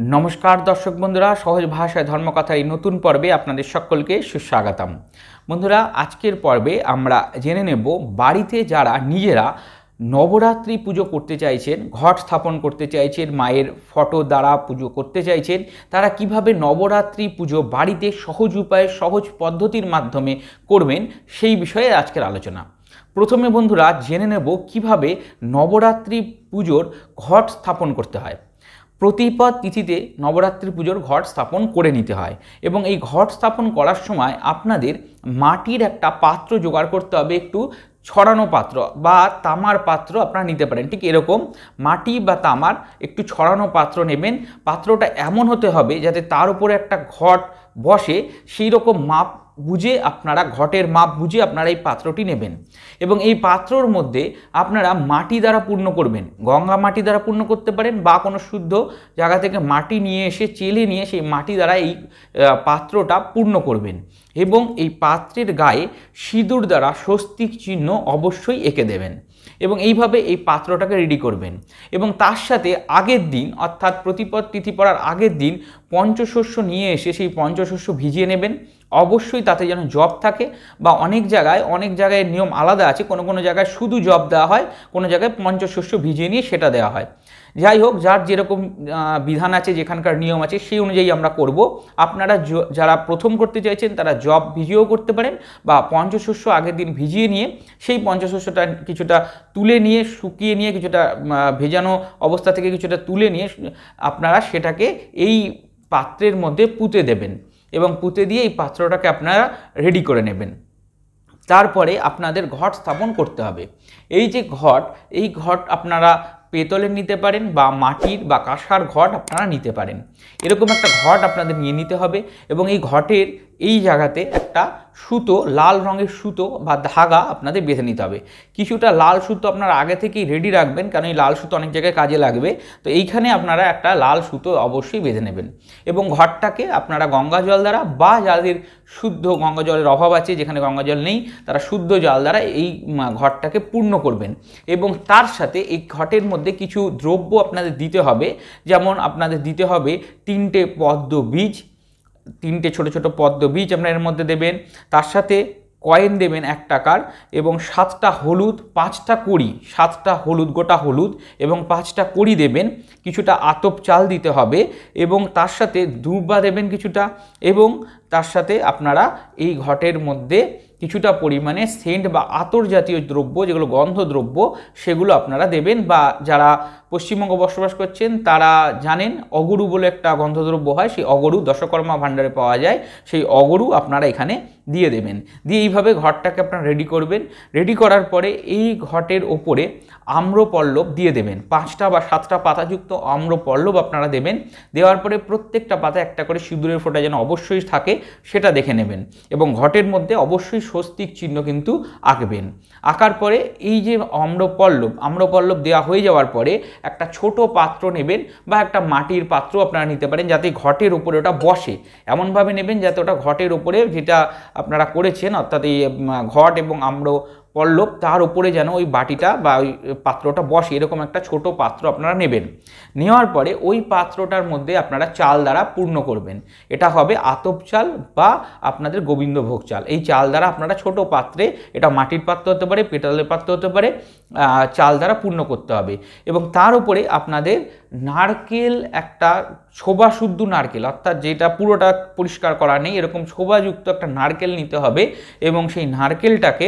नमस्कार दर्शक बंधुरा सहज भाषाय धर्मकथार नतून पर्वे आपनादेर सकलके सुस्वागतम। बंधुरा आजकेर पर्वे आमरा जेने नेब बाड़ीते जारा निजेरा नवरात्रि पुजो करते चाइछेन, घट स्थापन करते चाइछेन, मायेर फटो द्वारा पुजो करते चाइछेन, तारा किभाबे नवरात्रि पुजो बाड़ीते सहज उपाये सहज पद्धतिर माध्यमे करबेन सेई विषये आजकेर आलोचना। प्रथमे बंधुरा जेने नेब किभाबे नवरात्रि पुजोर घट स्थापन करते हय। प्रतिपद तिथिते नवरात्रि पुजोर घट स्थापन करे निते हय एबं एई घट स्थापन करार समय आपनादेर माटिर एकटा पात्र जोगाड़ करते हबे, एकटू छड़ानो पात्र बा तामार पात्र आपनारा निते पारेन। ठीक एरकम माटी बा तामार एकटू छड़ानो पात्र नेबेन। पात्रटा एमन होते हबे जाते तार उपरे एकटा घट बसे, सेई रकम माप बुझे आपनारा घटेर माप बुझे आपनारा এই পাত্রটি নেবেন এবং এই পাত্রর মধ্যে আপনারা মাটি দ্বারা পূর্ণ করবেন। গঙ্গা মাটি দ্বারা পূর্ণ করতে পারেন বা কোনো শুদ্ধ জায়গা থেকে মাটি নিয়ে এসে চেলে নিয়ে সেই মাটি দ্বারা এই পাত্রটা পূর্ণ করবেন এবং এই পাত্রের গায়ে সিঁদুর দ্বারা স্বস্তিক চিহ্ন অবশ্যই এঁকে দেবেন এবং এইভাবে এই পাত্রটাকে রেডি করবেন। এবং তার সাথে আগের দিন অর্থাৎ প্রতিপদ তিথি পড়ার আগের দিন পঞ্চশস্য নিয়ে এসে সেই পঞ্চশস্য ভিজিয়ে নেবেন। অবশ্যই তাতে যেন জব থাকে বা অনেক জায়গায় নিয়ম আলাদা আছে, কোনো জায়গায় শুধু জব দেওয়া হয়, কোনো জায়গায় পঞ্চশস্য ভিজিয়ে নিয়ে সেটা দেওয়া হয়। যাই হোক, যার যেরকম বিধান আছে, যেখানকার নিয়ম আছে সেই অনুযায়ী আমরা করব। আপনারা যারা প্রথম করতে চাইছেন তারা জব ভিজিয়েও করতে পারেন বা পঞ্চশস্য আগের দিন ভিজিয়ে নিয়ে সেই পঞ্চশস্যটা কিছুটা তুলে নিয়ে শুকিয়ে নিয়ে কিছুটা ভেজানো অবস্থা থেকে কিছুটা তুলে নিয়ে আপনারা সেটাকে এই পাত্রের মধ্যে পুঁতে দেবেন এবং পুঁতে দিয়ে এই পাত্রটাকে আপনারা রেডি করে নেবেন। তারপরে আপনাদের ঘট স্থাপন করতে হবে। এই যে ঘট, এই ঘট আপনারা পেতলের নিতে পারেন বা মাটির বা কাঁসার ঘট আপনারা নিতে পারেন। এরকম একটা ঘট আপনাদের নিয়ে নিতে হবে এবং এই ঘটের এই জায়গাতে একটা সুতো, লাল রঙের সুতো বা ধাগা আপনাদের বেঁধে নিতে হবে। কিছুটা লাল সুতো আপনারা আগে থেকেই রেডি রাখবেন, কারণ এই লাল সুতো অনেক জায়গায় কাজে লাগবে। তো এইখানে আপনারা একটা লাল সুতো অবশ্যই বেঁধে নেবেন এবং ঘরটাকে আপনারা গঙ্গা জল দ্বারা বা যাদের শুদ্ধ গঙ্গা জলের অভাব আছে, যেখানে গঙ্গা জল নেই, তারা শুদ্ধ জল দ্বারা এই ঘরটাকে পূর্ণ করবেন। এবং তার সাথে এই ঘটের মধ্যে কিছু দ্রব্য আপনাদের দিতে হবে। যেমন আপনাদের দিতে হবে 3টে পদ্ম বীজ, 3টে ছোট ছোট পদ্ম বীজ আপনারা এর মধ্যে দেবেন। তার সাথে কয়েন দেবেন 1 টাকার এবং 7টা হলুদ, 5টা কড়ি, 7টা হলুদ, গোটা হলুদ এবং 5টা কড়ি দেবেন। কিছুটা আতপ চাল দিতে হবে এবং তার সাথে দুর্বা দেবেন কিছুটা এবং তার সাথে আপনারা এই ঘটের মধ্যে কিছুটা পরিমাণে সেন্ট বা আতর জাতীয় দ্রব্য, যেগুলো গন্ধ দ্রব্য, সেগুলো আপনারা দেবেন। বা যারা পশ্চিমবঙ্গ বসবাস করছেন তারা জানেন অগরু বলে একটা গন্ধদ্রব্য হয়, সেই অগরু দশকর্মা ভাণ্ডারে পাওয়া যায়, সেই অগরু আপনারা এখানে দিয়ে দেবেন। দিয়ে এইভাবে ঘরটাকে আপনারা রেডি করবেন। রেডি করার পরে এই ঘটের ওপরে আম্রপল্লব দিয়ে দেবেন। 5টা বা 7টা পাতাযুক্ত আম্রপল্লব আপনারা দেবেন। দেওয়ার পরে প্রত্যেকটা পাতা একটা করে সিঁদুরের ফোঁটা যেন অবশ্যই থাকে সেটা দেখে নেবেন এবং ঘটের মধ্যে অবশ্যই স্বস্তিক চিহ্ন কিন্তু আঁকবেন। আঁকার পরে এই যে আম্রপল্লব দেওয়া হয়ে যাওয়ার পরে একটা ছোট পাত্র নেবেন বা একটা মাটির পাত্র আপনারা নিতে পারেন, যাতে ঘটের উপরে ওটা বসে। এমনভাবে নেবেন যাতে ওটা ঘটের উপরে, যেটা আপনারা করেছেন অর্থাৎ এই ঘট এবং আম্রপল্লব, তার উপরে যেন ওই বাটিটা বা ওই পাত্রটা বসে, এরকম একটা ছোট পাত্র আপনারা নেবেন। নেওয়ার পরে ওই পাত্রটার মধ্যে আপনারা চাল দ্বারা পূর্ণ করবেন। এটা হবে আতপ চাল বা আপনাদের গোবিন্দভোগ চাল। এই চাল দ্বারা আপনারা ছোট পাত্রে, এটা মাটির পাত্র হতে পারে, পেতলের পাত্র হতে পারে, চাল দ্বারা পূর্ণ করতে হবে। এবং তার উপরে আপনাদের নারকেল, একটা ছোবা শুদ্ধ নারকেল, অর্থাৎ যেটা পুরোটা পরিষ্কার করা নেই, এরকম ছোবাযুক্ত একটা নারকেল নিতে হবে এবং সেই নারকেলটাকে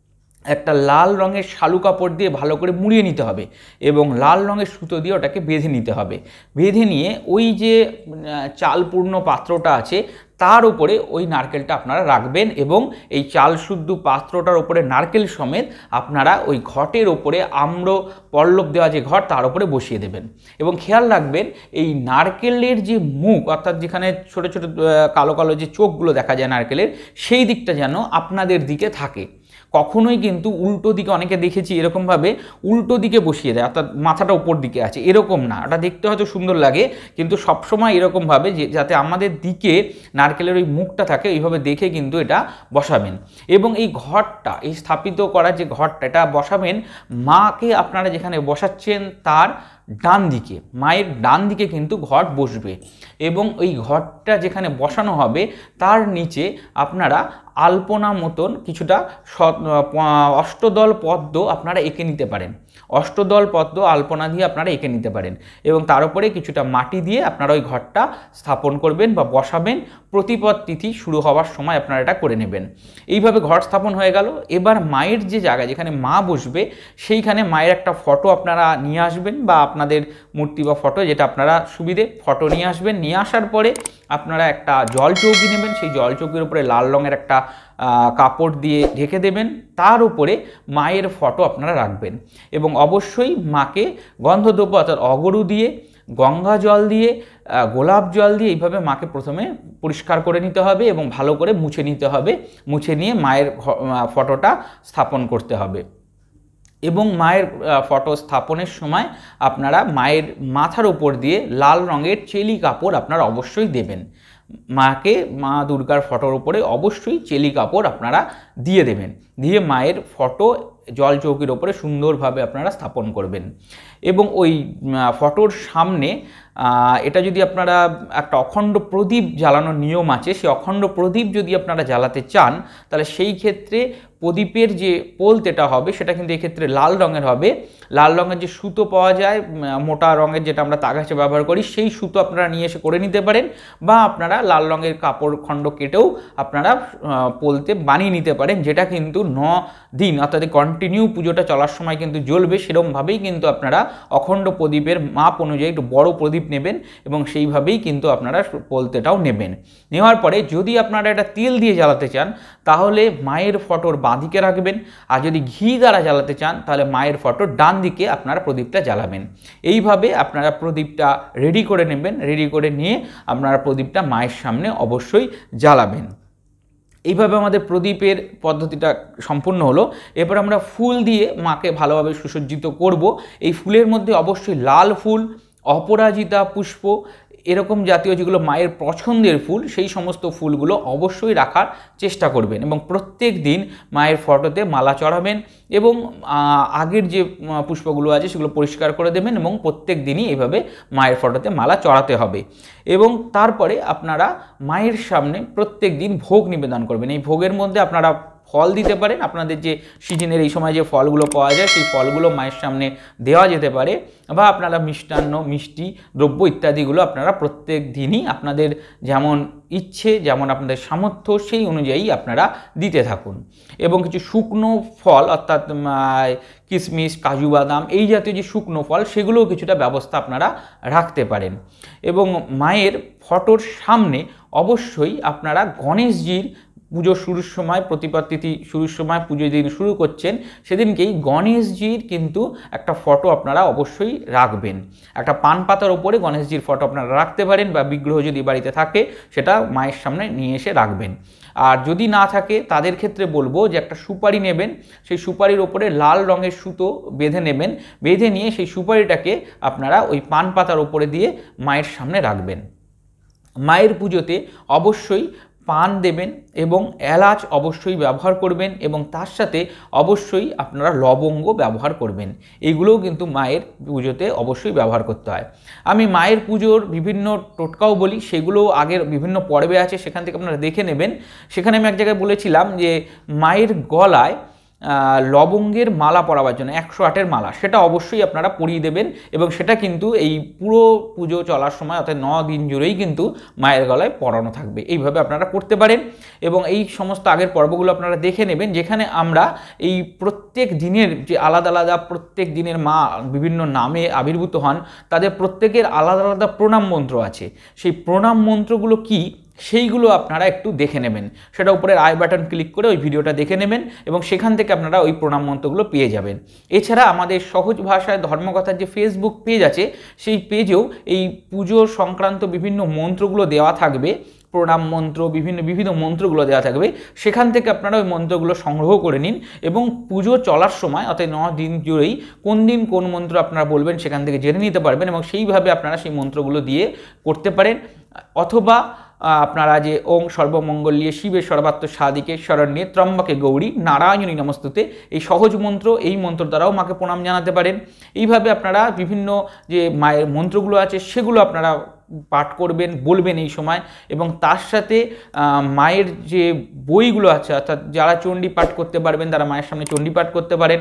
একটা লাল রঙের শালু কাপড় দিয়ে ভালো করে মুড়িয়ে নিতে হবে এবং লাল রঙের সুতো দিয়ে ওটাকে বেঁধে নিতে হবে। বেঁধে নিয়ে ওই যে চালপূর্ণ পাত্রটা আছে তার উপরে ওই নারকেলটা আপনারা রাখবেন এবং এই চাল শুদ্ধ পাত্রটার উপরে নারকেল সমেত আপনারা ওই ঘটের ওপরে আম্রপল্লব দেওয়া যে ঘট তার উপরে বসিয়ে দেবেন। এবং খেয়াল রাখবেন এই নারকেলের যে মুখ, অর্থাৎ যেখানে ছোট ছোট কালো কালো যে চোখগুলো দেখা যায় নারকেলের, সেই দিকটা যেন আপনাদের দিকে থাকে। কখনোই কিন্তু উল্টো দিকে, অনেকে দেখেছি এরকমভাবে উল্টো দিকে বসিয়ে দেয়, অর্থাৎ মাথাটা উপর দিকে আছে, এরকম না। এটা দেখতে হয়তো সুন্দর লাগে কিন্তু সবসময় এরকমভাবে যাতে আমাদের দিকে নারকেলের ওই মুখটা থাকে, এইভাবে দেখে কিন্তু এটা বসাবেন। এবং এই ঘরটা, এই স্থাপিত করা যে ঘরটা, এটা বসাবেন মাকে আপনারা যেখানে বসাচ্ছেন তার ডান দিকে, মায়ের ডান দিকে কিন্তু ঘট বসবে এবং ওই ঘটটা যেখানে বসানো হবে তার নিচে আপনারা আলপনা মতন কিছুটা অষ্টদল পদ্ম আপনারা এঁকে নিতে পারেন। অষ্টদল পদ্ম আলপনা দিয়ে আপনারা এঁকে নিতে পারেন এবং তার উপরে কিছুটা মাটি দিয়ে আপনারা ওই ঘরটা স্থাপন করবেন বা বসাবেন। প্রতিপদ তিথি শুরু হওয়ার সময় আপনারা এটা করে নেবেন। এইভাবে ঘর স্থাপন হয়ে গেল। এবার মায়ের যে জায়গা যেখানে মা বসবে সেইখানে মায়ের একটা ফটো আপনারা নিয়ে আসবেন বা আপনাদের মূর্তি বা ফটো যেটা আপনারা সুবিধে ফটো নিয়ে আসবেন। নিয়ে আসার পরে আপনারা একটা জল চৌকি নেবেন, সেই জল চৌকির উপরে লাল রঙের একটা কাপড় দিয়ে ঢেকে দেবেন, তার উপরে মায়ের ফটো আপনারা রাখবেন এবং অবশ্যই মাকে গন্ধদ্রব্য অর্থাৎ অগরু দিয়ে, গঙ্গা জল দিয়ে, গোলাপ জল দিয়ে এইভাবে মাকে প্রথমে পরিষ্কার করে নিতে হবে এবং ভালো করে মুছে নিতে হবে। মুছে নিয়ে মায়ের ফটোটা স্থাপন করতে হবে এবং মায়ের ফটো স্থাপনের সময় আপনারা মায়ের মাথার উপর দিয়ে লাল রঙের চেলি কাপড় আপনারা অবশ্যই দেবেন। মাকে, মা দুর্গার ফটোর উপরে অবশ্যই চেলি কাপড় আপনারা দিয়ে দেবেন। দিয়ে মায়ের ফটো জল চৌকির ওপরে সুন্দরভাবে আপনারা স্থাপন করবেন এবং ওই ফটোর সামনে এটা যদি আপনারা একটা অখণ্ড প্রদীপ জ্বালানোর নিয়ম আছে, সেই অখণ্ড প্রদীপ যদি আপনারা জ্বালাতে চান তাহলে সেই ক্ষেত্রে প্রদীপের যে পোলতেটা হবে সেটা কিন্তু এক্ষেত্রে লাল রঙের হবে। লাল রঙের যে সুতো পাওয়া যায় মোটা রঙের, যেটা আমরা তাগাছে ব্যবহার করি, সেই সুতো আপনারা নিয়ে এসে করে নিতে পারেন বা আপনারা লাল রঙের কাপড় খণ্ড কেটেও আপনারা পোলতে বানিয়ে নিতে পারেন, যেটা কিন্তু 9 দিন অর্থাৎ কন্টিনিউ পুজোটা চলার সময় কিন্তু জ্বলবে। সেরকমভাবেই কিন্তু আপনারা অখণ্ড প্রদীপের মাপ অনুযায়ী একটু বড় প্রদীপ নেবেন এবং সেইভাবেই কিন্তু আপনারা পোলতেটাও নেবেন। নেওয়ার পরে যদি আপনারা এটা তেল দিয়ে জ্বালাতে চান তাহলে মায়ের ফটোর বাঁ দিকে রাখবেন, আর যদি ঘি দ্বারা জ্বালাতে চান তাহলে মায়ের ফটোর ডান দিকে আপনারা প্রদীপটা জ্বালাবেন। এইভাবে আপনারা প্রদীপটা রেডি করে নেবেন। রেডি করে নিয়ে আপনারা প্রদীপটা মায়ের সামনে অবশ্যই জ্বালাবেন। এইভাবে আমাদের প্রদীপের পদ্ধতিটা সম্পূর্ণ হলো। এরপর আমরা ফুল দিয়ে মাকে ভালোভাবে সুসজ্জিত করব। এই ফুলের মধ্যে অবশ্যই লাল ফুল, অপরাজিতা পুষ্প, এরকম জাতীয় যেগুলো মায়ের পছন্দের ফুল, সেই সমস্ত ফুলগুলো অবশ্যই রাখার চেষ্টা করবেন এবং প্রত্যেক দিন মায়ের ফটোতে মালা চড়াবেন এবং আগের যে পুষ্পগুলো আছে সেগুলো পরিষ্কার করে দেবেন এবং প্রত্যেক দিনই এইভাবে মায়ের ফটোতে মালা চড়াতে হবে। এবং তারপরে আপনারা মায়ের সামনে প্রত্যেক দিন ভোগ নিবেদন করবেন। এই ভোগের মধ্যে আপনারা ফল দিতে পারেন, আপনাদের যে সিজনের এই সময় যে ফলগুলো পাওয়া যায় সেই ফলগুলো মায়ের সামনে দেওয়া যেতে পারে, বা আপনারা মিষ্টান্ন, মিষ্টি দ্রব্য ইত্যাদিগুলো আপনারা প্রত্যেক দিনই আপনাদের যেমন ইচ্ছে, যেমন আপনাদের সামর্থ্য সেই অনুযায়ী আপনারা দিতে থাকুন। এবং কিছু শুকনো ফল অর্থাৎ কিশমিশ, কাজু বাদাম এই জাতীয় যে শুকনো ফল সেগুলোও কিছুটা ব্যবস্থা আপনারা রাখতে পারেন। এবং মায়ের ফটোর সামনে অবশ্যই আপনারা গণেশজির পুজো শুরুর সময়, প্রতিপদ তিথি শুরুর সময়, পুজো যেদিন শুরু করছেন সেদিনকেই গণেশজির কিন্তু একটা ফটো আপনারা অবশ্যই রাখবেন। একটা পান পাতার ওপরে গণেশজির ফটো আপনারা রাখতে পারেন বা বিগ্রহ যদি বাড়িতে থাকে সেটা মায়ের সামনে নিয়ে এসে রাখবেন। আর যদি না থাকে তাদের ক্ষেত্রে বলবো যে একটা সুপারি নেবেন, সেই সুপারির ওপরে লাল রঙের সুতো বেঁধে নেবেন, বেঁধে নিয়ে সেই সুপারিটাকে আপনারা ওই পান পাতার ওপরে দিয়ে মায়ের সামনে রাখবেন। মায়ের পুজোতে অবশ্যই পান দেবেন এবং এলাচ অবশ্যই ব্যবহার করবেন এবং তার সাথে অবশ্যই আপনারা লবঙ্গ ব্যবহার করবেন। এইগুলোও কিন্তু মায়ের পুজোতে অবশ্যই ব্যবহার করতে হয়। আমি মায়ের পুজোর বিভিন্ন টোটকাও বলি, সেগুলো আগের বিভিন্ন পর্বে আছে, সেখান থেকে আপনারা দেখে নেবেন। সেখানে আমি এক জায়গায় বলেছিলাম যে মায়ের গলায় লবঙ্গের মালা পরাবার জন্য 108-এর মালা, সেটা অবশ্যই আপনারা পরিয়ে দেবেন এবং সেটা কিন্তু এই পুরো পুজো চলার সময় অর্থাৎ 9 দিন জুড়েই কিন্তু মায়ের গলায় পরানো থাকবে। এইভাবে আপনারা করতে পারেন এবং এই সমস্ত আগের পর্বগুলো আপনারা দেখে নেবেন, যেখানে আমরা এই প্রত্যেক দিনের যে আলাদা আলাদা প্রত্যেক দিনের মা বিভিন্ন নামে আবির্ভূত হন, তাদের প্রত্যেকের আলাদা আলাদা প্রণাম মন্ত্র আছে। সেই প্রণাম মন্ত্রগুলো কি সেইগুলো আপনারা একটু দেখে নেবেন। সেটা উপরের আই বাটন ক্লিক করে ওই ভিডিওটা দেখে নেবেন এবং সেখান থেকে আপনারা ওই প্রণাম মন্ত্রগুলো পেয়ে যাবেন। এছাড়া আমাদের সহজ ভাষায় ধর্মকথার যে ফেসবুক পেজ আছে সেই পেজেও এই পুজো সংক্রান্ত বিভিন্ন মন্ত্রগুলো দেওয়া থাকবে, প্রণাম মন্ত্র, বিভিন্ন মন্ত্রগুলো দেওয়া থাকবে। সেখান থেকে আপনারা ওই মন্ত্রগুলো সংগ্রহ করে নিন এবং পুজো চলার সময় অর্থাৎ 9 দিন জুড়েই কোন দিন কোন মন্ত্র আপনারা বলবেন সেখান থেকে জেনে নিতে পারবেন এবং সেইভাবে আপনারা সেই মন্ত্রগুলো দিয়ে করতে পারেন। অথবা আপনারা যে ওং সর্বমঙ্গলীয় শিবে সর্বাত্ম সাদিকে শরণ্যে ত্রম্বকে গৌরী নারায়ণী নমস্তুতে, এই সহজ মন্ত্র, এই মন্ত্র দ্বারাও মাকে প্রণাম জানাতে পারেন। এইভাবে আপনারা বিভিন্ন যে মায়ের মন্ত্রগুলো আছে সেগুলো আপনারা পাঠ করবেন, বলবেন এই সময়। এবং তার সাথে মায়ের যে বইগুলো আছে, অর্থাৎ যারা চণ্ডী পাঠ করতে পারবেন তারা মায়ের সামনে চণ্ডী পাঠ করতে পারেন।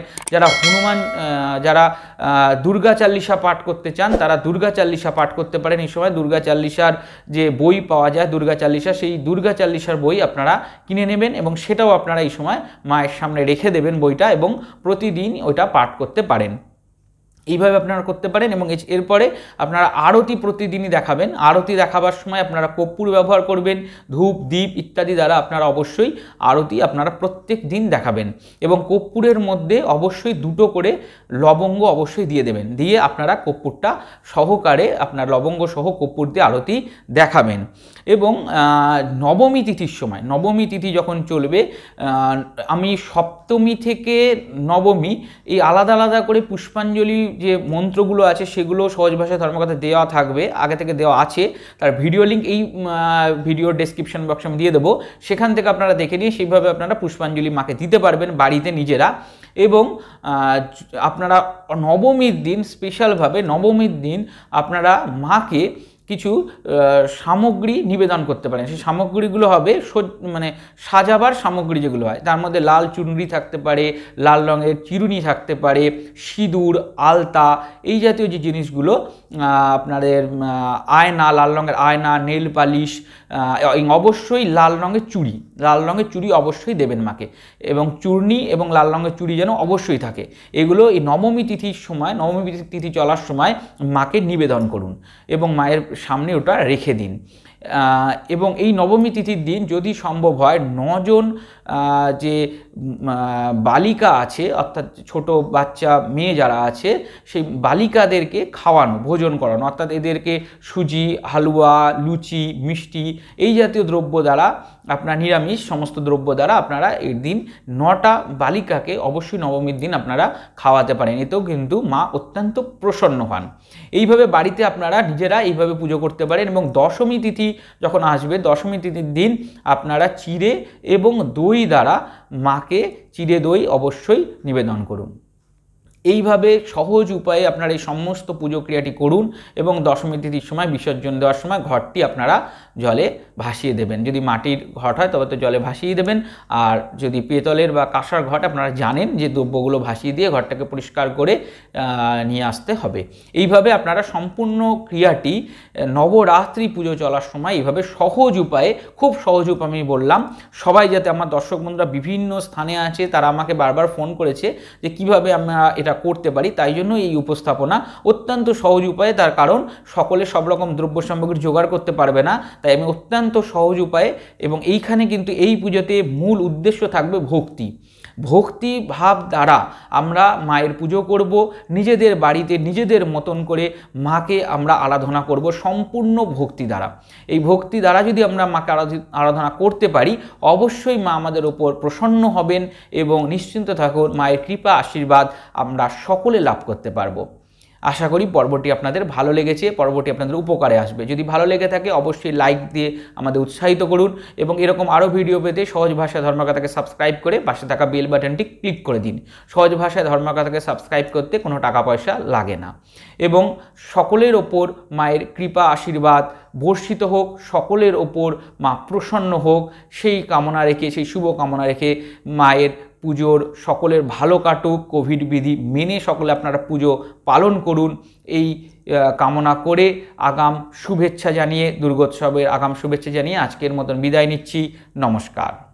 যারা দুর্গা চাল্লিশা পাঠ করতে চান তারা দুর্গা চাল্লিশা পাঠ করতে পারেন এই সময়। দুর্গা চাল্লিশার যে বই পাওয়া যায় দুর্গা চাল্লিশা, সেই দুর্গা চাল্লিশার বই আপনারা কিনে নেবেন এবং সেটাও আপনারা এই সময় মায়ের সামনে রেখে দেবেন বইটা, এবং প্রতিদিন ওইটা পাঠ করতে পারেন। এইভাবে আপনারা করতে পারেন। এবং এরপরে আপনারা আরতি প্রতিদিনই দেখাবেন। আরতি দেখাবার সময় আপনারা কর্পূর ব্যবহার করবেন, ধূপ দ্বীপ ইত্যাদি দ্বারা আপনারা অবশ্যই আরতি আপনারা প্রত্যেক দিন দেখাবেন। এবং কর্পূরের মধ্যে অবশ্যই 2টো করে লবঙ্গ অবশ্যই দিয়ে দেবেন, দিয়ে আপনারা কর্পূরটা সহকারে আপনার লবঙ্গ সহ কর্পূর দিয়ে আরতি দেখাবেন। এবং নবমী তিথির সময়, নবমী তিথি যখন চলবে, আমি সপ্তমী থেকে নবমী এই আলাদা আলাদা করে পুষ্পাঞ্জলি যে মন্ত্রগুলো আছে সেগুলো সহজ ভাষায় ধর্মকথা দেওয়া থাকবে, আগে থেকে দেওয়া আছে। তার ভিডিও লিঙ্ক এই ভিডিওর ডেসক্রিপশন বক্সে আমি দিয়ে দেবো, সেখান থেকে আপনারা দেখে নিয়ে সেইভাবে আপনারা পুষ্পাঞ্জলি মাকে দিতে পারবেন বাড়িতে নিজেরা। এবং আপনারা নবমীর দিন স্পেশালভাবে নবমীর দিন আপনারা মাকে কিছু সামগ্রী নিবেদন করতে পারেন। সেই সামগ্রীগুলো হবে মানে সাজাবার সামগ্রী যেগুলো হয়, তার মধ্যে লাল চুনরি থাকতে পারে, লাল রঙের চিরুনি থাকতে পারে, সিঁদুর, আলতা, এই জাতীয় যে জিনিসগুলো, আপনাদের আয়না, লাল রঙের আয়না, নেল পালিশ, অবশ্যই লাল রঙের চুড়ি, লাল রঙের চুড়ি অবশ্যই দেবেন মাকে। এবং চূর্ণি এবং লাল রঙের চুড়ি যেন অবশ্যই থাকে। এগুলো এই নবমী তিথির সময়, নবমী তিথি চলার সময় মাকে নিবেদন করুন এবং মায়ের সামনে ওটা রেখে দিন। এবং এই নবমী তিথির দিন যদি সম্ভব হয় 9 জন যে বালিকা আছে, অর্থাৎ ছোট বাচ্চা মেয়ে যারা আছে, সেই বালিকাদেরকে খাওয়ানো, ভোজন করানো, অর্থাৎ এদেরকে সুজি, হালুয়া, লুচি, মিষ্টি এই জাতীয় দ্রব্য দ্বারা, আপনার নিরামিষ সমস্ত দ্রব্য দ্বারা আপনারা এর দিন 9টা বালিকাকে অবশ্যই নবমীর দিন আপনারা খাওয়াতে পারেন। এতেও কিন্তু মা অত্যন্ত প্রসন্ন হন। এইভাবে বাড়িতে আপনারা নিজেরা এইভাবে পুজো করতে পারেন। এবং দশমী তিথি যখন আসবে, দশমী তিথির দিন আপনারা চিড়ে এবং দই দ্বারা মাকে চিড়ে দই অবশ্যই নিবেদন করুন। এইভাবে সহজ উপায়ে আপনারা এই সমস্ত পুজো ক্রিয়াটি করুন এবং দশমী তিথির সময় বিসর্জন দেওয়ার সময় ঘটটি আপনারা জলে ভাসিয়ে দেবেন। যদি মাটির ঘট হয় তবে তো জলে ভাসিয়ে দেবেন, আর যদি পেতলের বা কাঁসার ঘট আপনারা জানেন যে দ্রব্যগুলো ভাসিয়ে দিয়ে ঘরটাকে পরিষ্কার করে নিয়ে আসতে হবে। এইভাবে আপনারা সম্পূর্ণ ক্রিয়াটি নবরাত্রি পুজো চলার সময় এইভাবে সহজ উপায়ে, খুব সহজ উপায় আমি বললাম, সবাই যাতে, আমার দর্শক বন্ধুরা বিভিন্ন স্থানে আছে, তারা আমাকে বারবার ফোন করেছে যে কিভাবে আমরা এটা করতে পারি, তাই জন্য এই উপস্থাপনা অত্যন্ত সহজ উপায়ে। তার কারণ সকলে সব রকম দ্রব্য সামগ্রী জোগাড় করতে পারবে না, তাই আমি অত্যন্ত সহজ উপায়ে। এবং এইখানে কিন্তু এই পুজোতে মূল উদ্দেশ্য থাকবে ভক্তি। ভক্তি ভাব দ্বারা আমরা মায়ের পুজো করব, নিজেদের বাড়িতে নিজেদের মতন করে মাকে আমরা আরাধনা করব সম্পূর্ণ ভক্তি দ্বারা। এই ভক্তি দ্বারা যদি আমরা মাকে আরাধনা করতে পারি, অবশ্যই মা আমাদের ওপর প্রসন্ন হবেন এবং নিশ্চিন্ত থাকুন, মায়ের কৃপা আশীর্বাদ আমরা সকলে লাভ করতে পারবো। আশা করি পর্বটি আপনাদের ভালো লেগেছে, পর্বটি আপনাদের উপকারে আসবে। যদি ভালো লেগে থাকে অবশ্যই লাইক দিয়ে আমাদের উৎসাহিত করুন এবং এরকম আরও ভিডিও পেতে সহজ ভাষায় ধর্মকথাকে সাবস্ক্রাইব করে পাশে থাকা বেল বাটনটি ক্লিক করে দিন। সহজ ভাষায় ধর্মকথাকে সাবস্ক্রাইব করতে কোনো টাকা পয়সা লাগে না। এবং সকলের ওপর মায়ের কৃপা আশীর্বাদ বর্ষিত হোক, সকলের ওপর মা প্রসন্ন হোক, সেই কামনা রেখে, সেই শুভ কামনা রেখে মায়ের পুজোর সকলের ভালো কাটুক, কোভিড বিধি মেনে সকলে আপনারা পুজো পালন করুন, এই কামনা করে আগাম শুভেচ্ছা জানিয়ে, দুর্গোৎসবের আগাম শুভেচ্ছা জানিয়ে আজকের মতন বিদায় নিচ্ছি। নমস্কার।